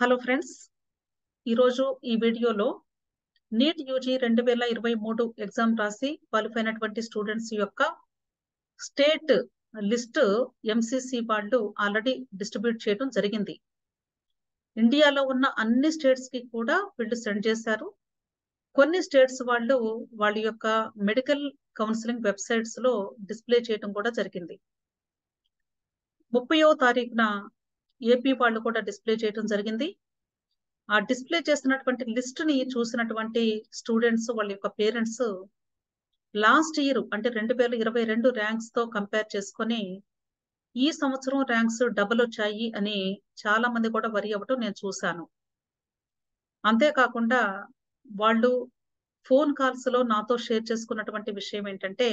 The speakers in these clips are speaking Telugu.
హలో ఫ్రెండ్స్, ఈరోజు ఈ వీడియోలో నీట్ యూజీ 2023 ఎగ్జామ్ రాసి క్వాలిఫై అయినటువంటి స్టూడెంట్స్ యొక్క స్టేట్ లిస్ట్ ఎంసీసీ వాళ్ళు ఆల్రెడీ డిస్ట్రిబ్యూట్ చేయడం జరిగింది. ఇండియాలో ఉన్న అన్ని స్టేట్స్ కి కూడా వీళ్ళు సెండ్ చేశారు. కొన్ని స్టేట్స్ వాళ్ళు వాళ్ళ యొక్క మెడికల్ కౌన్సిలింగ్ వెబ్సైట్స్ లో డిస్ప్లే చేయడం కూడా జరిగింది. 30వ తారీఖున ఏపీ వాళ్ళు కూడా డిస్ప్లే చేయడం జరిగింది. ఆ డిస్ప్లే చేస్తున్నటువంటి లిస్ట్ ని చూసినటువంటి స్టూడెంట్స్ వాళ్ళ యొక్క పేరెంట్స్ లాస్ట్ ఇయర్ అంటే 2022 ర్యాంక్స్ తో కంపేర్ చేసుకొని ఈ సంవత్సరం ర్యాంక్స్ డబుల్ వచ్చాయి అని చాలా మంది కూడా వరి అవ్వటం నేను చూశాను. అంతేకాకుండా వాళ్ళు ఫోన్ కాల్స్ లో నాతో షేర్ చేసుకున్నటువంటి విషయం ఏంటంటే,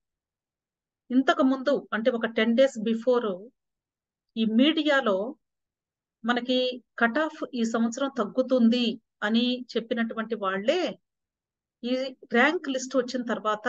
ఇంతకు ముందు అంటే ఒక 10 days బిఫోర్ ఈ మీడియాలో మనకి కట్ ఆఫ్ ఈ సంవత్సరం తగ్గుతుంది అని చెప్పినటువంటి వాళ్ళే ఈ ర్యాంక్ లిస్ట్ వచ్చిన తర్వాత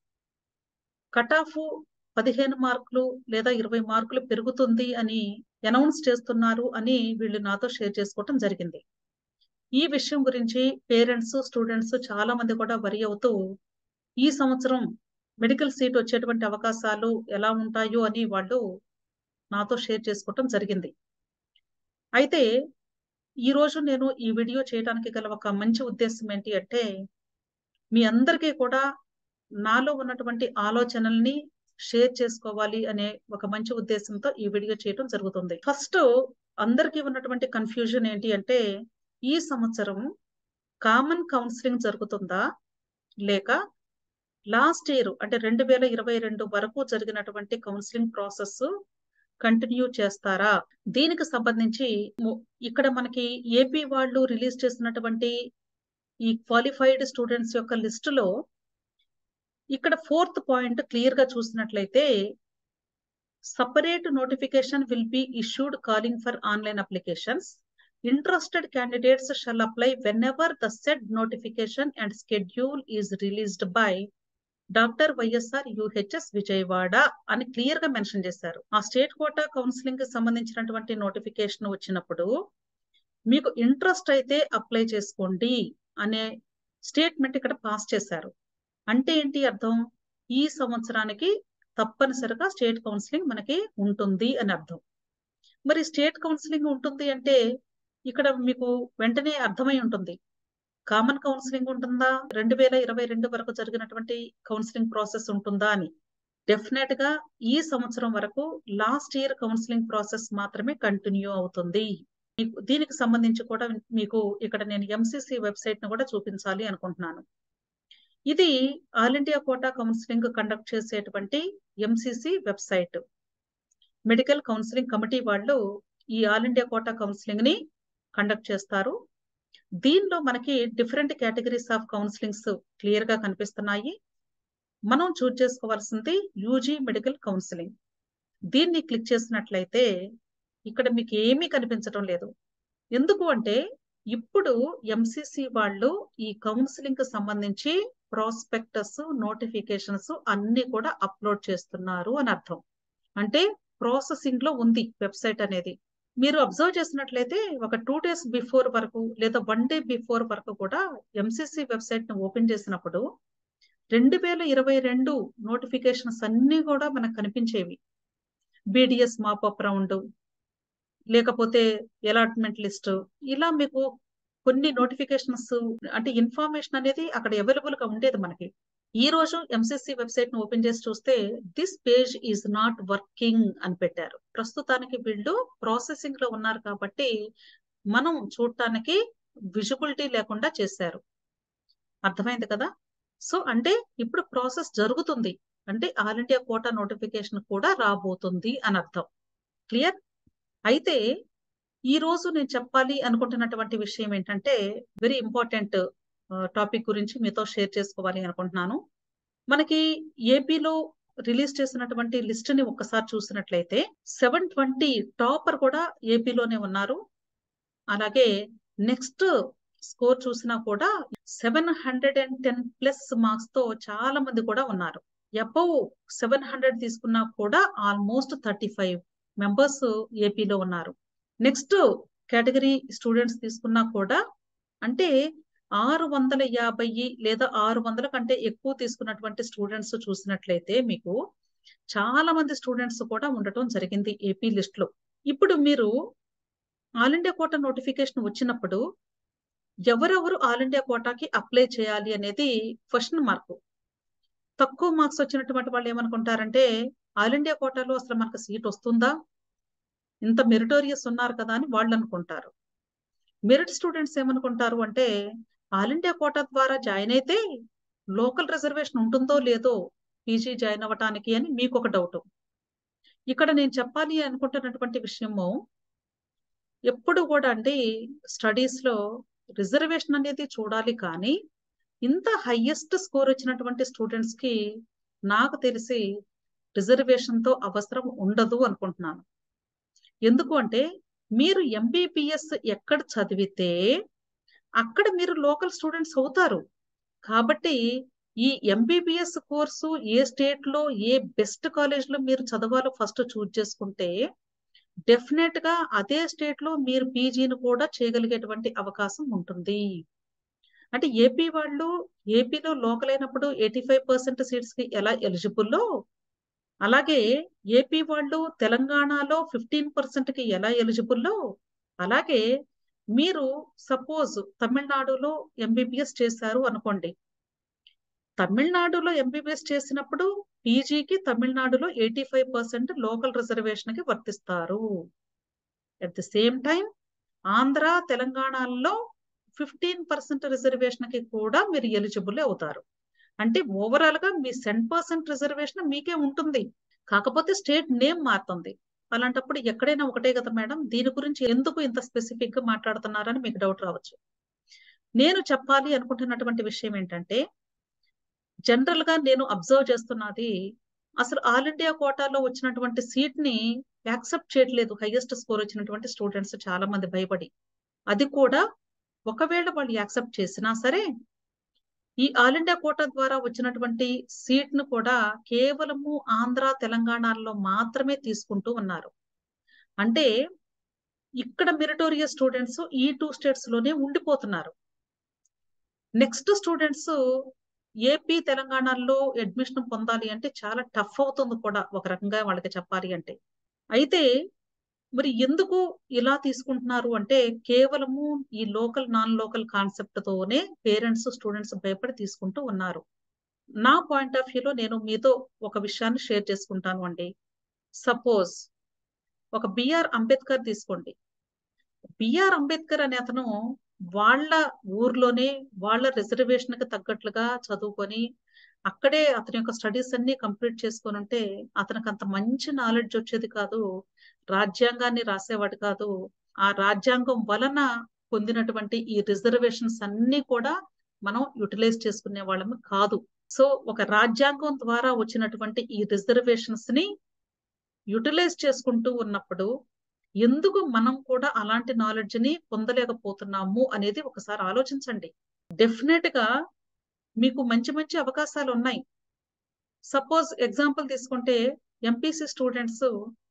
కట్ ఆఫ్ 15 మార్కులు లేదా 20 మార్కులు పెరుగుతుంది అని అనౌన్స్ చేస్తున్నారు అని వీళ్ళు నాతో షేర్ చేసుకోవటం జరిగింది. ఈ విషయం గురించి పేరెంట్స్ స్టూడెంట్స్ చాలా మంది కూడా వరి అవుతూ ఈ సంవత్సరం మెడికల్ సీట్ వచ్చేటువంటి అవకాశాలు ఎలా ఉంటాయో అని వాళ్ళు నాతో షేర్ చేసుకోవటం జరిగింది. అయితే ఈరోజు నేను ఈ వీడియో చేయడానికి గల ఒక మంచి ఉద్దేశం ఏంటి అంటే, మీ అందరికీ కూడా నాలో ఉన్నటువంటి ఆలోచనల్ని షేర్ చేసుకోవాలి అనే ఒక మంచి ఉద్దేశంతో ఈ వీడియో చేయడం జరుగుతుంది. ఫస్ట్ అందరికీ ఉన్నటువంటి కన్ఫ్యూజన్ ఏంటి అంటే, ఈ సంవత్సరం కామన్ కౌన్సిలింగ్ జరుగుతుందా లేక లాస్ట్ ఇయర్ అంటే 2022 వరకు జరిగినటువంటి కౌన్సిలింగ్ ప్రాసెస్ కంటిన్యూ చేస్తారా? దీనికి సంబంధించి ఇక్కడ మనకి ఏపీ వాళ్ళు రిలీజ్ చేసినటువంటి ఈ క్వాలిఫైడ్ స్టూడెంట్స్ యొక్క లిస్టులో ఇక్కడ 4th పాయింట్ క్లియర్ గా చూసినట్లయితే, separate notification will be issued calling for online applications. Interested candidates shall apply whenever the said notification and schedule is released by doctor YSR UHS Vijayawada అని క్లియర్ గా మెన్షన్ చేశారు. ఆ స్టేట్ కోటా కౌన్సిలింగ్ కి సంబంధించినటువంటి నోటిఫికేషన్ వచ్చినప్పుడు మీకు ఇంట్రెస్ట్ అయితే అప్లై చేసుకోండి అనే స్టేట్మెంట్ ఇక్కడ పాస్ చేశారు. అంటే ఏంటి అర్థం? ఈ సంవత్సరానికి తప్పనిసరిగా స్టేట్ కౌన్సిలింగ్ మనకి ఉంటుంది అని అర్థం. మరి స్టేట్ కౌన్సిలింగ్ ఉంటుంది అంటే ఇక్కడ మీకు వెంటనే అర్థమై ఉంటుంది, కామన్ కౌన్సిలింగ్ ఉంటుందా, 2022 వరకు జరిగినటువంటి కౌన్సిలింగ్ ప్రాసెస్ ఉంటుందా అని. డెఫినెట్ గా ఈ సంవత్సరం వరకు లాస్ట్ ఇయర్ కౌన్సిలింగ్ ప్రాసెస్ మాత్రమే కంటిన్యూ అవుతుంది. దీనికి సంబంధించి కూడా మీకు ఇక్కడ నేను ఎంసీసీ వెబ్సైట్ ను కూడా చూపించాలి అనుకుంటున్నాను. ఇది all India quota counselling conduct చేసేటువంటి MCC website. Medical counselling committee వాళ్ళు ఈ ఆల్ ఇండియా కోటా కౌన్సిలింగ్ ని కండక్ట్ చేస్తారు. దీనిలో మనకి different categories of counsellings clear గా కనిపిస్తున్నాయి. మనం చూస్ చేసుకోవాల్సింది యూజీ మెడికల్ కౌన్సిలింగ్. దీన్ని క్లిక్ చేసినట్లయితే ఇక్కడ మీకు ఏమీ కనిపించడం లేదు. ఎందుకు అంటే ఇప్పుడు ఎంసీసీ వాళ్ళు ఈ కౌన్సిలింగ్ కి సంబంధించి ప్రాస్పెక్టస్ నోటిఫికేషన్స్ అన్ని కూడా అప్లోడ్ చేస్తున్నారు అని అర్థం. అంటే ప్రాసెసింగ్ లో ఉంది వెబ్సైట్ అనేది. మీరు అబ్జర్వ్ చేసినట్లయితే ఒక 2 days బిఫోర్ వరకు లేదా 1 day బిఫోర్ వరకు కూడా ఎంసీసీ వెబ్సైట్ ని ఓపెన్ చేసినప్పుడు 2022 నోటిఫికేషన్స్ అన్ని కూడా మనకు కనిపించేవి. బీడిఎస్ మాపప్ రౌండ్, లేకపోతే అలాట్మెంట్ లిస్ట్, ఇలా మీకు కొన్ని నోటిఫికేషన్స్ అంటే ఇన్ఫర్మేషన్ అనేది అక్కడ అవైలబుల్ గా ఉండేది మనకి. ఈ రోజు ఎంసీసీ వెబ్సైట్ ను ఓపెన్ చేసి చూస్తే this page is not working అని పెట్టారు. ప్రస్తుతానికి వీళ్ళు ప్రాసెసింగ్ లో ఉన్నారు కాబట్టి మనం చూడటానికి విజిబిలిటీ లేకుండా చేశారు. అర్థమైంది కదా? సో అంటే ఇప్పుడు ప్రాసెస్ జరుగుతుంది అంటే ఆల్ ఇండియా కోటా నోటిఫికేషన్ కూడా రాబోతుంది అని అర్థం. క్లియర్? అయితే ఈ రోజు నేను చెప్పాలి అనుకుంటున్నటువంటి విషయం ఏంటంటే, వెరీ ఇంపార్టెంట్ టాపిక్ గురించి మీతో షేర్ చేసుకోవాలి అనుకుంటున్నాను. మనకి ఏపీలో రిలీజ్ చేసినటువంటి లిస్ట్ ని ఒక్కసారి చూసినట్లయితే 720 టాపర్ కూడా ఏపీలోనే ఉన్నారు. అలాగే నెక్స్ట్ స్కోర్ చూసినా కూడా 710+ మార్క్స్ తో చాలా మంది కూడా ఉన్నారు. అబౌవ్ 700 తీసుకున్నా కూడా ఆల్మోస్ట్ 35 మెంబర్స్ ఏపీలో ఉన్నారు. నెక్స్ట్ కేటగిరీ స్టూడెంట్స్ తీసుకున్నా కూడా అంటే 650 లేదా 600 కంటే ఎక్కువ తీసుకున్నటువంటి స్టూడెంట్స్ చూసినట్లయితే మీకు చాలా మంది స్టూడెంట్స్ కూడా ఉండటం జరిగింది ఏపీ లిస్ట్ లో. ఇప్పుడు మీరు ఆల్ ఇండియా కోటా నోటిఫికేషన్ వచ్చినప్పుడు ఎవరెవరు ఆల్ ఇండియా కోటాకి అప్లై చేయాలి అనేది క్వశ్చన్ మార్క్. తక్కువ మార్క్స్ వచ్చినటువంటి వాళ్ళు ఏమనుకుంటారంటే ఆల్ ఇండియా కోటాలో అసలు మనకు సీట్ వస్తుందా, ఇంత మెరిటోరియస్ ఉన్నారు కదా అని వాళ్ళు అనుకుంటారు. మెరిట్ స్టూడెంట్స్ ఏమనుకుంటారు అంటే ఆల్ ఇండియా కోటా ద్వారా జాయిన్ అయితే లోకల్ రిజర్వేషన్ ఉంటుందో లేదో పీజీ జాయిన్ అవ్వటానికి అని మీకు ఒక డౌట్. ఇక్కడ నేను చెప్పాలి అనుకుంటున్నటువంటి విషయము ఎప్పుడు కూడా అండి స్టడీస్ లో రిజర్వేషన్ అనేది చూడాలి, కానీ ఇంత హైయెస్ట్ స్కోర్ వచ్చినటువంటి స్టూడెంట్స్ కి నాకు తెలిసి రిజర్వేషన్ తో అవసరం ఉండదు అనుకుంటున్నాను. ఎందుకు అంటే మీరు ఎంబీబీఎస్ ఎక్కడ చదివితే అక్కడ మీరు లోకల్ స్టూడెంట్స్ అవుతారు. కాబట్టి ఈ ఎంబీబీఎస్ కోర్సు ఏ స్టేట్ లో ఏ బెస్ట్ కాలేజ్ లో మీరు చదవాలో ఫస్ట్ చూజ్ చేసుకుంటే డెఫినెట్ గా అదే స్టేట్ లో మీరు పీజీని కూడా చేయగలిగేటువంటి అవకాశం ఉంటుంది. అంటే ఏపీ వాళ్ళు ఏపీలో లోకల్ అయినప్పుడు 85% సీట్స్ కి ఎలా ఎలిజిబుల్లో, అలాగే ఏపీ వాళ్ళు తెలంగాణలో 15% కి ఎలా ఎలిజిబుల్లో, అలాగే మీరు సపోజ్ తమిళనాడులో ఎంబీబీఎస్ చేశారు అనుకోండి, తమిళనాడులో ఎంబీబీఎస్ చేసినప్పుడు పీజీకి తమిళనాడులో 85% లోకల్ రిజర్వేషన్ కి వర్తిస్తారు. At the same time Andhra తెలంగాణలో 15% రిజర్వేషన్ కి కూడా మీరు ఎలిజిబుల్ అవుతారు. అంటే ఓవరాల్ గా మీ 10% రిజర్వేషన్ మీకే ఉంటుంది, కాకపోతే స్టేట్ నేమ్ మారుతుంది. అలాంటప్పుడు ఎక్కడైనా ఒకటే కదా మేడం, దీని గురించి ఎందుకు ఇంత స్పెసిఫిక్ గా మాట్లాడుతున్నారని మీకు డౌట్ రావచ్చు. నేను చెప్పాలి అనుకుంటున్నటువంటి విషయం ఏంటంటే జనరల్ గా నేను అబ్జర్వ్ చేస్తున్నది అసలు ఆల్ ఇండియా కోటాలో వచ్చినటువంటి సీట్ ని యాక్సెప్ట్ చేయట్లేదు హైయెస్ట్ స్కోర్ వచ్చినటువంటి స్టూడెంట్స్ చాలా మంది భయపడి. అది కూడా ఒకవేళ వాళ్ళు యాక్సెప్ట్ చేసినా సరే ఈ ఆల్ ఇండియా కోటా ద్వారా వచ్చినటువంటి సీట్ ను కూడా కేవలము ఆంధ్ర తెలంగాణలో మాత్రమే తీసుకుంటూ ఉన్నారు. అంటే ఇక్కడ మెరిటోరియస్ స్టూడెంట్స్ ఈ 2 స్టేట్స్ లోనే ఉండిపోతున్నారు. నెక్స్ట్ స్టూడెంట్స్ ఏపీ తెలంగాణలో అడ్మిషన్ పొందాలి అంటే చాలా టఫ్ అవుతుంది కూడా ఒక రకంగా వాళ్ళకి చెప్పాలి అంటే. అయితే మరి ఎందుకు ఇలా తీసుకుంటున్నారు అంటే కేవలము ఈ లోకల్ నాన్ లోకల్ కాన్సెప్ట్ తోనే పేరెంట్స్ స్టూడెంట్స్ భయపడి తీసుకుంటూ ఉన్నారు. నా పాయింట్ ఆఫ్ వ్యూలో నేను మీతో ఒక విషయాన్ని షేర్ చేసుకుంటాను అండి. సపోజ్ ఒక బిఆర్ అంబేద్కర్ తీసుకోండి. బిఆర్ అంబేద్కర్ అనే అతను వాళ్ళ ఊర్లోనే వాళ్ళ రిజర్వేషన్ కి తగ్గట్లుగా చదువుకొని అక్కడే అతని యొక్క స్టడీస్ అన్ని కంప్లీట్ చేసుకొని ఉంటే అతనికి అంత మంచి నాలెడ్జ్ వచ్చేది కాదు, రాజ్యాంగాన్ని రాసేవాడు కాదు. ఆ రాజ్యాంగం వలన పొందినటువంటి ఈ రిజర్వేషన్స్ అన్ని కూడా మనం యూటిలైజ్ చేసుకునే వాళ్ళము కాదు. సో ఒక రాజ్యాంగం ద్వారా వచ్చినటువంటి ఈ రిజర్వేషన్స్ ని యూటిలైజ్ చేసుకుంటూ ఉన్నప్పుడు ఎందుకు మనం కూడా అలాంటి నాలెడ్జ్ ని పొందలేకపోతున్నాము అనేది ఒకసారి ఆలోచించండి. డెఫినెట్ గా మీకు మంచి మంచి అవకాశాలు ఉన్నాయి. సపోజ్ ఎగ్జాంపుల్ తీసుకుంటే MPC students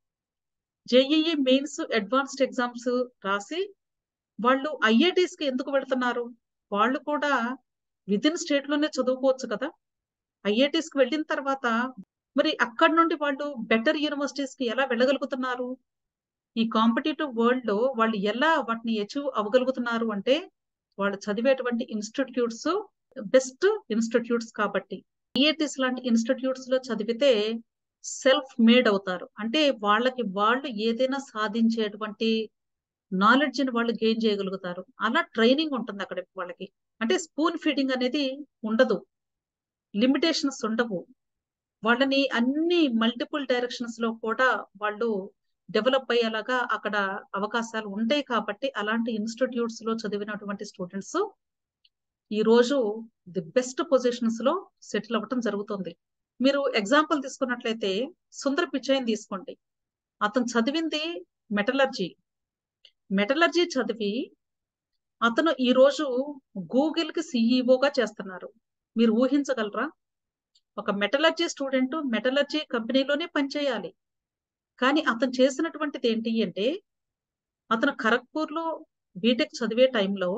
JEE mains advanced exams రాసి వాళ్ళు ఐఐటీస్ కి ఎందుకు వెళ్తున్నారు? వాళ్ళు కూడా విదిన్ స్టేట్ లోనే చదువుకోవచ్చు కదా. ఐఐటీస్ కి వెళ్ళిన తర్వాత మరి అక్కడ నుండి వాళ్ళు బెటర్ యూనివర్సిటీస్ కి ఎలా వెళ్ళగలుగుతున్నారు? ఈ కాంపిటేటివ్ వరల్డ్ లో వాళ్ళు ఎలా వాటిని అచీవ్ అవ్వగలుగుతున్నారు అంటే వాళ్ళు చదివేటువంటి ఇన్స్టిట్యూట్స్ బెస్ట్ ఇన్స్టిట్యూట్స్ కాబట్టి. ఐఐటీస్ లాంటి ఇన్స్టిట్యూట్స్ లో చదివితే సెల్ఫ్ మేడ్ అవుతారు. అంటే వాళ్ళకి వాళ్ళు ఏదైనా సాధించేటువంటి నాలెడ్జ్ ని వాళ్ళు గెయిన్ చేయగలుగుతారు. అలా ట్రైనింగ్ ఉంటుంది అక్కడ వాళ్ళకి. అంటే స్పూన్ ఫీడింగ్ అనేది ఉండదు, లిమిటేషన్స్ ఉండవు. వాళ్ళని అన్ని మల్టిపుల్ డైరెక్షన్స్ లో కూడా వాళ్ళు డెవలప్ అయ్యేలాగా అక్కడ అవకాశాలు ఉంటాయి. కాబట్టి అలాంటి ఇన్స్టిట్యూట్స్ లో చదివినటువంటి స్టూడెంట్స్ ఈ రోజు ది బెస్ట్ పొజిషన్స్ లో సెటిల్ అవ్వటం జరుగుతుంది. మీరు ఎగ్జాంపుల్ తీసుకున్నట్లయితే సుందర్ పిచ్చయ్ని తీసుకోండి. అతను చదివింది మెటలర్జీ. మెటలర్జీ చదివి అతను ఈ రోజు గూగుల్ కి సిఇఓగా చేస్తున్నారు. మీరు ఊహించగలరా? ఒక మెటలర్జీ స్టూడెంట్ మెటలర్జీ కంపెనీలోనే పనిచేయాలి, కానీ అతను చేసినటువంటిది ఏంటి అంటే అతను ఖరగ్పూర్లో బీటెక్ చదివే టైంలో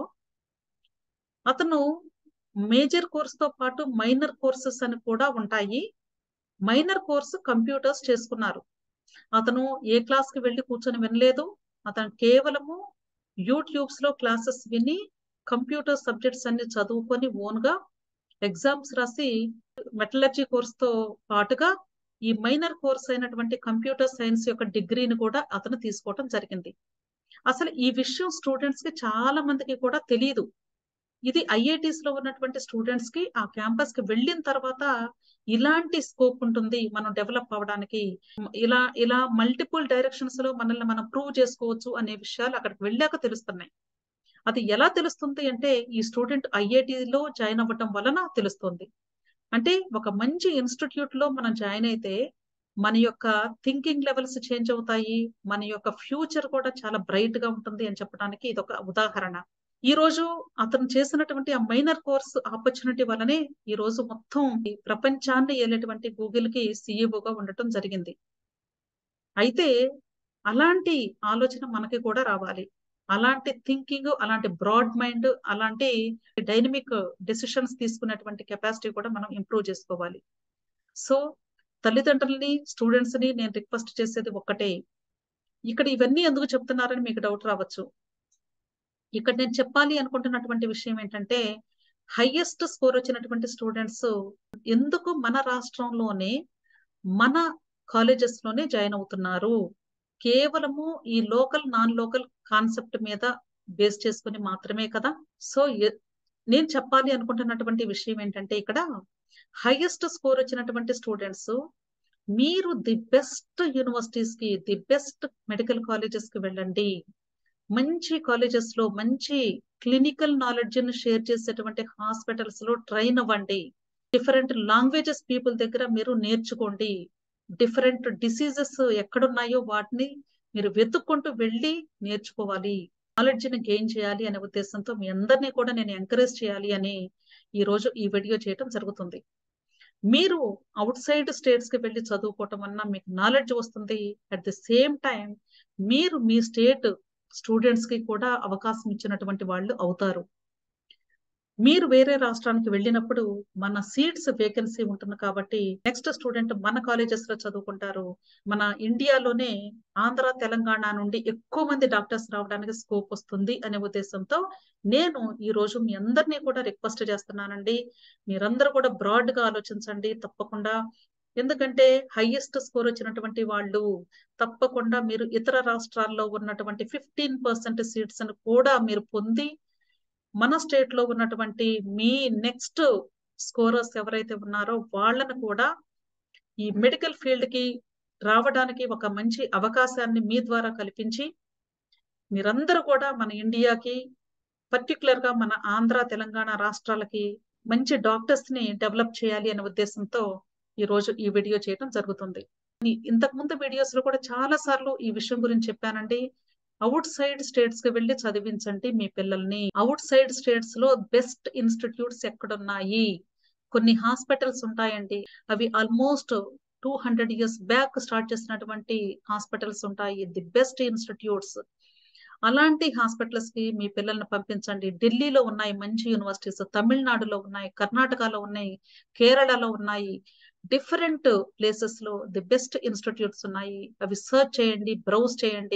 అతను మేజర్ కోర్సుతో పాటు మైనర్ కోర్సెస్ అని కూడా ఉంటాయి. మైనర్ కోర్సు కంప్యూటర్స్ చేసుకున్నారు. అతను ఏ క్లాస్కి వెళ్ళి కూర్చొని వినలేదు. అతను కేవలము యూట్యూబ్స్ లో క్లాసెస్ విని కంప్యూటర్ సబ్జెక్ట్స్ అన్ని చదువుకొని ఓన్గా ఎగ్జామ్స్ రాసి మెటలర్జీ కోర్సుతో పాటుగా ఈ మైనర్ కోర్స్ అయినటువంటి కంప్యూటర్ సైన్స్ యొక్క డిగ్రీని కూడా అతను తీసుకోవడం జరిగింది. అసలు ఈ విషయం స్టూడెంట్స్ కి చాలా మందికి కూడా తెలియదు. ఇది ఐఐటీస్ లో ఉన్నటువంటి స్టూడెంట్స్ కి ఆ క్యాంపస్ కి వెళ్ళిన తర్వాత ఇలాంటి స్కోప్ ఉంటుంది మనం డెవలప్ అవ్వడానికి, ఇలా ఇలా మల్టిపుల్ డైరెక్షన్స్ లో మనల్ని మనం ప్రూవ్ చేసుకోవచ్చు అనే విషయాలు అక్కడికి వెళ్ళాక తెలుస్తున్నాయి. అది ఎలా తెలుస్తుంది అంటే ఈ స్టూడెంట్ ఐఐటిలో జాయిన్ అవ్వటం వలన తెలుస్తుంది. అంటే ఒక మంచి ఇన్స్టిట్యూట్ లో మనం జాయిన్ అయితే మన యొక్క థింకింగ్ లెవెల్స్ చేంజ్ అవుతాయి, మన యొక్క ఫ్యూచర్ కూడా చాలా బ్రైట్ గా ఉంటుంది అని చెప్పడానికి ఇది ఒక ఉదాహరణ. ఈ రోజు అతను చేసినటువంటి ఆ మైనర్ కోర్స్ ఆపర్చునిటీ వల్లనే ఈ రోజు మొత్తం ప్రపంచాన్ని ఏలేటువంటి గూగుల్ కి సిఇఓగా ఉండటం జరిగింది. అయితే అలాంటి ఆలోచన మనకి కూడా రావాలి. అలాంటి థింకింగ్, అలాంటి బ్రాడ్ మైండ్, అలాంటి డైనమిక్ డెసిషన్స్ తీసుకునేటువంటి కెపాసిటీ కూడా మనం ఇంప్రూవ్ చేసుకోవాలి. సో తల్లిదండ్రులని, స్టూడెంట్స్ ని నేను రిక్వెస్ట్ చేసేది ఒక్కటే. ఇక్కడ ఇవన్నీ ఎందుకు చెప్తున్నారని మీకు డౌట్ రావచ్చు. ఇక్కడ నేను చెప్పాలి అనుకుంటున్నటువంటి విషయం ఏంటంటే హైయెస్ట్ స్కోర్ వచ్చినటువంటి స్టూడెంట్స్ ఎందుకు మన రాష్ట్రంలోనే మన కాలేజెస్ లోనే జాయిన్ అవుతున్నారు. కేవలము ఈ లోకల్ నాన్ లోకల్ కాన్సెప్ట్ మీద బేస్ చేసుకుని మాత్రమే కదా. సో నేను చెప్పాలి అనుకుంటున్నటువంటి విషయం ఏంటంటే ఇక్కడ హైయెస్ట్ స్కోర్ వచ్చినటువంటి స్టూడెంట్స్ మీరు ది బెస్ట్ యూనివర్సిటీస్ కి, ది బెస్ట్ మెడికల్ కాలేజెస్ కి వెళ్ళండి. మంచి కాలేజెస్ లో మంచి క్లినికల్ నాలెడ్జ్ ని షేర్ చేసేటువంటి హాస్పిటల్స్ లో ట్రైన్ అవ్వండి. డిఫరెంట్ లాంగ్వేజెస్ పీపుల్ దగ్గర మీరు నేర్చుకోండి. డిఫరెంట్ డిసీజెస్ ఎక్కడున్నాయో వాటిని మీరు వెతుక్కుంటూ వెళ్ళి నేర్చుకోవాలి, నాలెడ్జ్ ని గెయిన్ చేయాలి అనే ఉద్దేశంతో మీ అందరినీ కూడా నేను ఎంకరేజ్ చేయాలి అని ఈ రోజు ఈ వీడియో చేయడం జరుగుతుంది. మీరు అవుట్ సైడ్ స్టేట్స్ కి వెళ్ళి చదువుకోవటం వలన మీకు నాలెడ్జ్ వస్తుంది. అట్ ది సేమ్ టైం మీరు మీ స్టేట్ స్టూడెంట్స్ కి కూడా అవకాశం ఇచ్చినటువంటి వాళ్ళు అవుతారు. మీరు వేరే రాష్ట్రానికి వెళ్ళినప్పుడు మన సీట్స్ వేకెన్సీ ఉంటుంది కాబట్టి నెక్స్ట్ స్టూడెంట్ మన కాలేజెస్ లో చదువుకుంటారు. మన ఇండియాలోనే ఆంధ్ర, తెలంగాణ నుండి ఎక్కువ మంది డాక్టర్స్ రావడానికి స్కోప్ వస్తుంది అనే ఉద్దేశంతో నేను ఈ రోజు మీ అందరినీ కూడా రిక్వెస్ట్ చేస్తున్నానండి. మీరందరూ కూడా బ్రాడ్ గా ఆలోచించండి తప్పకుండా. ఎందుకంటే హైయెస్ట్ స్కోర్ వచ్చినటువంటి వాళ్ళు తప్పకుండా మీరు ఇతర రాష్ట్రాల్లో ఉన్నటువంటి 15% సీట్స్ కూడా మీరు పొంది మన స్టేట్ లో ఉన్నటువంటి మీ నెక్స్ట్ స్కోరర్స్ ఎవరైతే ఉన్నారో వాళ్ళను కూడా ఈ మెడికల్ ఫీల్డ్ కి రావడానికి ఒక మంచి అవకాశాన్ని మీ ద్వారా కల్పించి మీరందరూ కూడా మన ఇండియాకి, పర్టికులర్ గా మన ఆంధ్ర, తెలంగాణ రాష్ట్రాలకి మంచి డాక్టర్స్ ని డెవలప్ చేయాలి అనే ఉద్దేశంతో ఈ రోజు ఈ వీడియో చేయడం జరుగుతుంది. ఇంతకు ముందు వీడియోస్ లో కూడా చాలా సార్లు ఈ విషయం గురించి చెప్పానండి. అవుట్ సైడ్ స్టేట్స్ కి వెళ్ళి చదివించండి మీ పిల్లల్ని. అవుట్ సైడ్ స్టేట్స్ లో బెస్ట్ ఇన్స్టిట్యూట్స్ ఎక్కడున్నాయి, కొన్ని హాస్పిటల్స్ ఉంటాయండి. అవి ఆల్మోస్ట్ 200 years బ్యాక్ స్టార్ట్ చేసినటువంటి హాస్పిటల్స్ ఉంటాయి, ది బెస్ట్ ఇన్స్టిట్యూట్స్. అలాంటి హాస్పిటల్స్ కి మీ పిల్లల్ని పంపించండి. ఢిల్లీలో ఉన్నాయి మంచి యూనివర్సిటీస్, తమిళనాడులో ఉన్నాయి, కర్ణాటకలో ఉన్నాయి, కేరళలో ఉన్నాయి. డిఫరెంట్ ప్లేసెస్ లో ది బెస్ట్ ఇన్స్టిట్యూట్స్ ఉన్నాయి. అవి సర్చ్ చేయండి, బ్రౌజ్ చేయండి.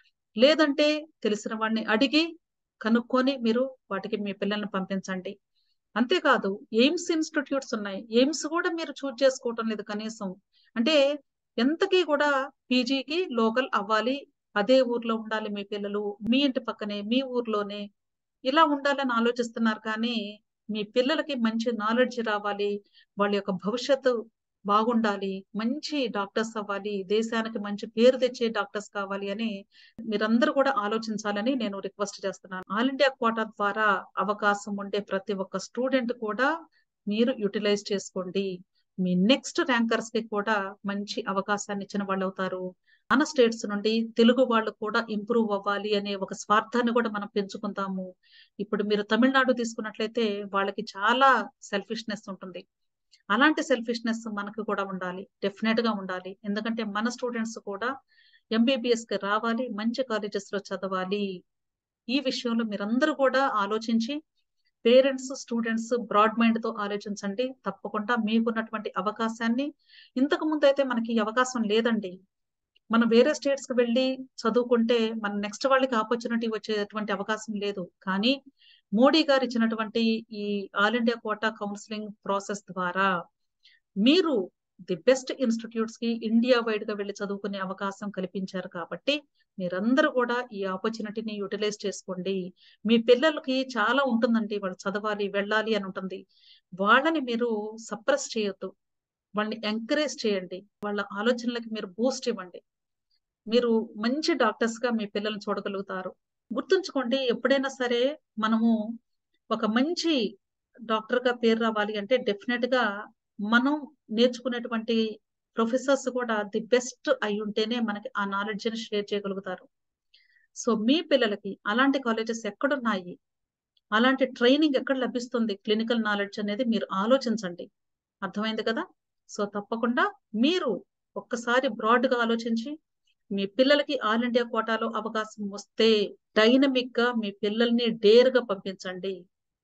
లేదంటే తెలిసిన వాడిని అడిగి కనుక్కొని మీరు వాటికి మీ పిల్లల్ని పంపించండి. అంతేకాదు ఎయిమ్స్ ఇన్స్టిట్యూట్స్ ఉన్నాయి. ఎయిమ్స్ కూడా మీరు చూజ్ చేసుకోవటం లేదు కనీసం. అంటే ఎంతకీ కూడా పీజీకి లోకల్ అవ్వాలి, అదే ఊర్లో ఉండాలి మీ పిల్లలు, మీ ఇంటి పక్కనే మీ ఊర్లోనే ఇలా ఉండాలని ఆలోచిస్తున్నారు. కానీ మీ పిల్లలకి మంచి నాలెడ్జ్ రావాలి, వాళ్ళ యొక్క భవిష్యత్తు బాగుండాలి, మంచి డాక్టర్స్ అవ్వాలి, దేశానికి మంచి పేరు తెచ్చే డాక్టర్స్ కావాలి అని మీరందరూ కూడా ఆలోచించాలని నేను రిక్వెస్ట్ చేస్తున్నాను. ఆల్ ఇండియా కోటా ద్వారా అవకాశం ఉండే ప్రతి ఒక్క స్టూడెంట్ కూడా మీరు యూటిలైజ్ చేసుకోండి. మీ నెక్స్ట్ ర్యాంకర్స్ కి కూడా మంచి అవకాశాన్ని ఇచ్చిన వాళ్ళు అవుతారు. మన స్టేట్స్ నుండి తెలుగు వాళ్ళు కూడా ఇంప్రూవ్ అవ్వాలి అనే ఒక స్వార్థాన్ని కూడా మనం పెంచుకుందాము. ఇప్పుడు మీరు తమిళనాడు తీసుకున్నట్లయితే వాళ్ళకి చాలా సెల్ఫిష్నెస్ ఉంటుంది. అలాంటి సెల్ఫిష్నెస్ మనకు కూడా ఉండాలి, డెఫినెట్ గా ఉండాలి. ఎందుకంటే మన స్టూడెంట్స్ కూడా ఎంబీబీఎస్కి రావాలి, మంచి కాలేజెస్లో చదవాలి. ఈ విషయంలో మీరందరూ కూడా ఆలోచించి పేరెంట్స్, స్టూడెంట్స్ బ్రాడ్ మైండ్తో ఆలోచించండి. తప్పకుండా మీకున్నటువంటి అవకాశాన్ని, ఇంతకు ముందు అయితే మనకి ఈ అవకాశం లేదండి. మనం వేరే స్టేట్స్కి వెళ్ళి చదువుకుంటే మన నెక్స్ట్ వాళ్ళకి ఆపర్చునిటీ వచ్చేటువంటి అవకాశం లేదు. కానీ మోడీ గారు ఇచ్చినటువంటి ఈ all India quota counselling process ద్వారా మీరు ది బెస్ట్ ఇన్స్టిట్యూట్స్ కి ఇండియా వైడ్ గా వెళ్ళి చదువుకునే అవకాశం కల్పించారు. కాబట్టి మీరందరూ కూడా ఈ ఆపర్చునిటీని యూటిలైజ్ చేసుకోండి. మీ పిల్లలకి చాలా ఉంటుందండి, వాళ్ళు చదవాలి, వెళ్ళాలి అని ఉంటుంది. వాళ్ళని మీరు సప్రెస్ చేయొద్దు, వాళ్ళని ఎంకరేజ్ చేయండి. వాళ్ళ ఆలోచనలకి మీరు బూస్ట్ ఇవ్వండి. మీరు మంచి డాక్టర్స్ గా మీ పిల్లల్ని చూడగలుగుతారు. గుర్తుంచుకోండి, ఎప్పుడైనా సరే మనము ఒక మంచి డాక్టర్ గా పేరు రావాలి అంటే డెఫినెట్ గా మనం నేర్చుకునేటువంటి ప్రొఫెసర్స్ కూడా ది బెస్ట్ అయి ఉంటేనే మనకి ఆ నాలెడ్జ్ ని షేర్ చేయగలుగుతారు. సో మీ పిల్లలకి అలాంటి కాలేజెస్ ఎక్కడున్నాయి, అలాంటి ట్రైనింగ్ ఎక్కడ లభిస్తుంది, క్లినికల్ నాలెడ్జ్ అనేది మీరు ఆలోచించండి. అర్థమైంది కదా? సో తప్పకుండా మీరు ఒక్కసారి బ్రాడ్ గా ఆలోచించి మీ పిల్లలకి ఆల్ ఇండియా కోటాలో అవకాశం వస్తే డైనమిక్ గా మీ పిల్లల్ని డేర్ గా పంపించండి.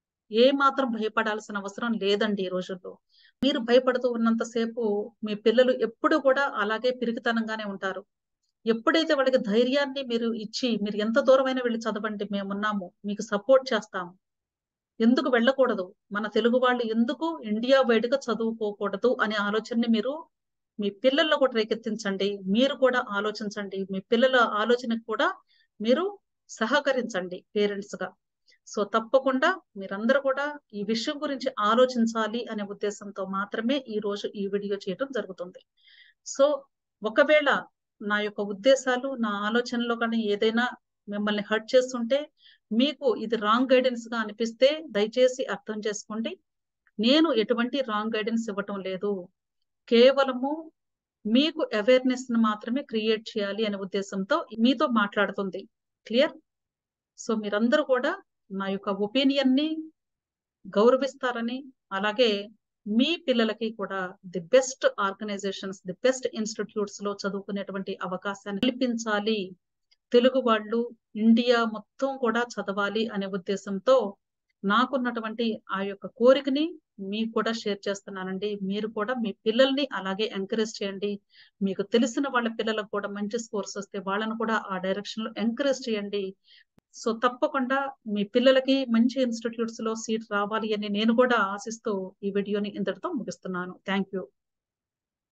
ఏ మాత్రం భయపడాల్సిన అవసరం లేదండి ఈ రోజుల్లో. మీరు భయపడుతూ ఉన్నంతసేపు మీ పిల్లలు ఎప్పుడు కూడా అలాగే పిరికితనంగానే ఉంటారు. ఎప్పుడైతే వాళ్ళకి ధైర్యాన్ని మీరు ఇచ్చి, మీరు ఎంత దూరమైనా వెళ్ళి చదవండి, మేమున్నాము, మీకు సపోర్ట్ చేస్తాము, ఎందుకు వెళ్ళకూడదు, మన తెలుగు వాళ్ళు ఎందుకు ఇండియా వైడ్ గా చదువుకోకూడదు అనే ఆలోచనని మీరు మీ పిల్లల్లో కూడా రేకెత్తించండి. మీరు కూడా ఆలోచించండి, మీ పిల్లల ఆలోచనకు కూడా మీరు సహకరించండి పేరెంట్స్ గా. సో తప్పకుండా మీరందరూ కూడా ఈ విషయం గురించి ఆలోచించాలి అనే ఉద్దేశంతో మాత్రమే ఈ రోజు ఈ వీడియో చేయడం జరుగుతుంది. సో ఒకవేళ నా యొక్క ఉద్దేశాలు, నా ఆలోచనలో కానీ ఏదైనా మిమ్మల్ని హర్ట్ చేస్తుంటే, మీకు ఇది రాంగ్ గైడెన్స్ గా అనిపిస్తే దయచేసి అర్థం చేసుకోండి. నేను ఎటువంటి రాంగ్ గైడెన్స్ ఇవ్వటం లేదు. కేవలము మీకు అవేర్నెస్ ని మాత్రమే క్రియేట్ చేయాలి అనే ఉద్దేశంతో మీతో మాట్లాడుతుంది. క్లియర్? సో మీరందరూ కూడా నా యొక్క ఒపీనియన్ ని గౌరవిస్తారని, అలాగే మీ పిల్లలకి కూడా the best organisations, the best institutes లో చదువుకునేటువంటి అవకాశాన్ని కల్పించాలి. తెలుగు వాళ్ళు ఇండియా మొత్తం కూడా చదవాలి అనే ఉద్దేశంతో నాకున్నటువంటి ఆ యొక్క కోరికని మీకు కూడా షేర్ చేస్తున్నానండి. మీరు కూడా మీ పిల్లల్ని అలాగే ఎంకరేజ్ చేయండి. మీకు తెలిసిన వాళ్ళ పిల్లలకు కూడా మంచి స్కోర్స్ వస్తే వాళ్ళను కూడా ఆ డైరెక్షన్ లో ఎంకరేజ్ చేయండి. సో తప్పకుండా మీ పిల్లలకి మంచి ఇన్స్టిట్యూట్స్ లో సీట్ రావాలి అని నేను కూడా ఆశిస్తూ ఈ వీడియోని ఇంతటితో ముగిస్తున్నాను. Thank you.